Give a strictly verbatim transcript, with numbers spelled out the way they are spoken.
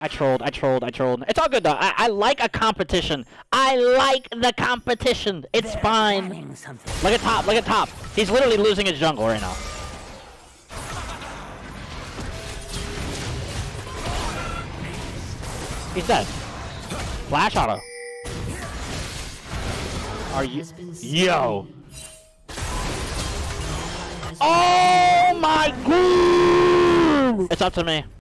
I trolled, I trolled, I trolled. It's all good, though. I, I like a competition. I like the competition. It's They're fine. Look at top, look at top. He's literally losing his jungle right now. He's dead. Flash auto. Are you? Yo. Oh my god! It's up to me.